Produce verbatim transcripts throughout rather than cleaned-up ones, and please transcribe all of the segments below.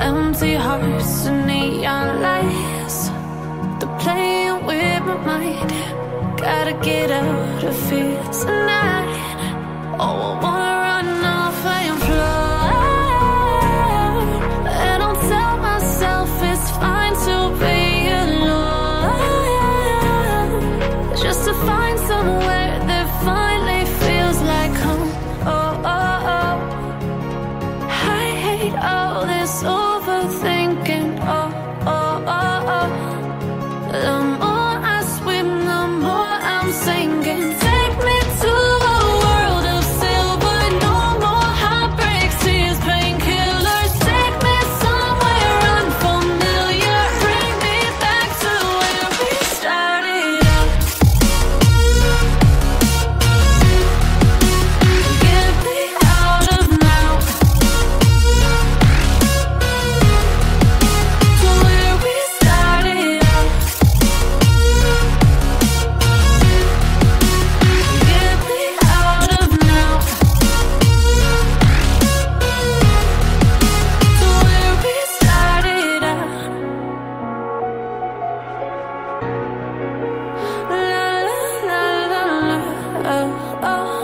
Empty hearts and neon lights, they're playing with my mind. Gotta get out of here tonight. Oh, I wanna run off and fly, and I'll tell myself it's fine to be alone, just to find somewhere that finally feels like home. Oh, oh, oh. I hate all this overthinking. Oh, oh, oh, oh. The more I swim, the more I'm sinking. Take me to a world of silver, no more heartbreaks, tears, painkillers. Take me somewhere unfamiliar, bring me back to where we started out. Get me out of now, to where we started out. Get me out of now, to where we started out. La la la la la, oh, oh.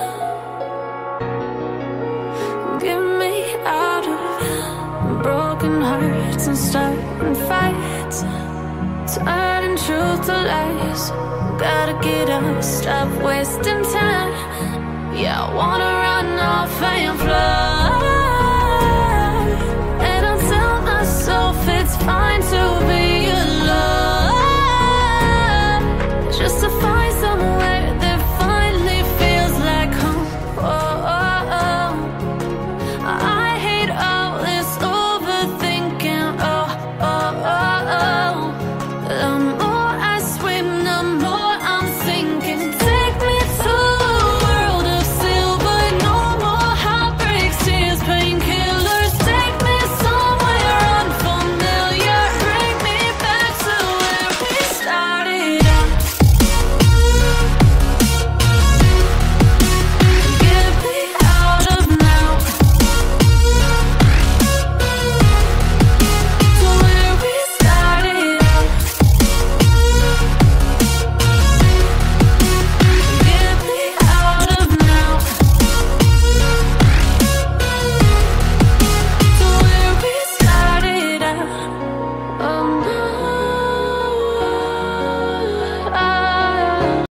Get me out of broken hearts and starting fights, turning truth to lies. Gotta get up, stop wasting time. Yeah, I wanna run off and fly.